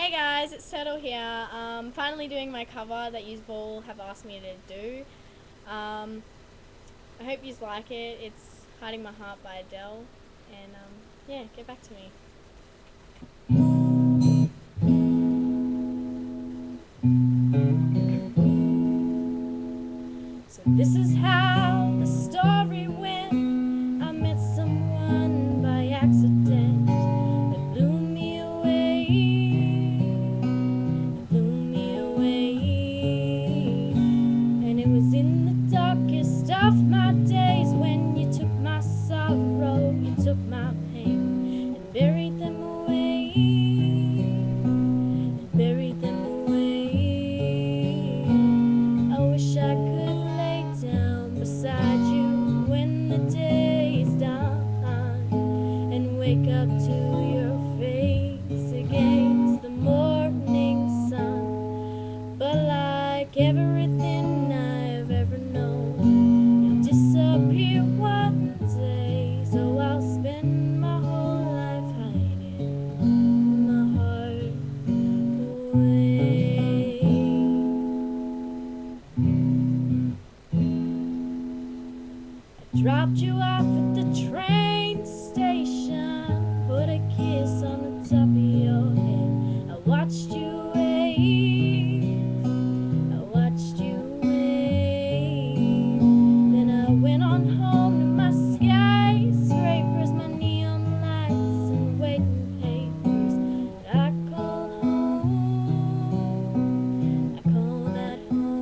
Hey guys, it's Turtle here. Finally doing my cover that you all have asked me to do. I hope you like it. It's Hiding My Heart by Adele. And yeah, get back to me. So this is how the story went. I met someone by accident that blew me away. And it was in the darkest of my days when you took my sorrow, you took my pain and buried them away, I wish I could lay down beside you when the day is done and wake up to your face against the morning sun. But like everything I've ever known, you'll disappear one day, so I'll spend my whole life hiding my heart away. I dropped you off at the train station, put a kiss on the top of your head. I watched you went on home to my skyscrapers, my neon lights and waiting papers. I called home, I call that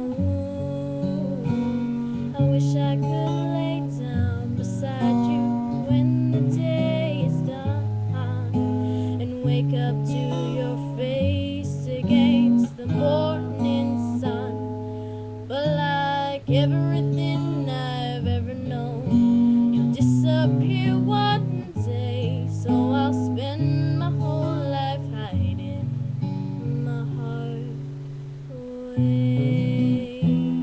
home. I wish I could lay down beside you when the day is done and wake up to your face against the morning sun. But like everything I've ever known, you'll disappear one day, so I'll spend my whole life hiding my heart away.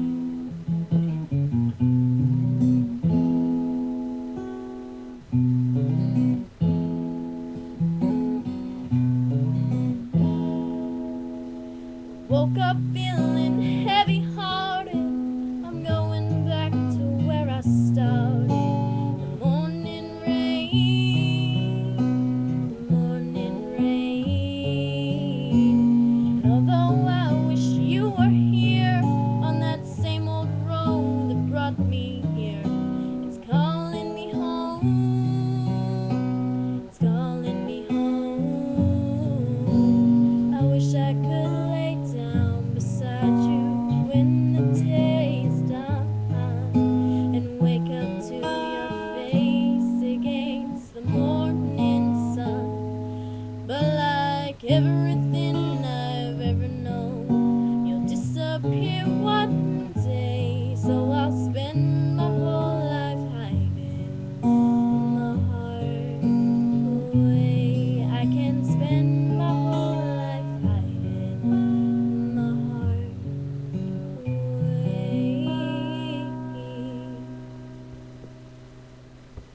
Woke up feeling heavy-hearted. I'm going back to where I started. The morning rain, And although I wish you were here on that same old road that brought me here, it's calling me home. It's calling me home. I wish I could lay down beside you when the day is done and wake up to your face against the morning sun. But like every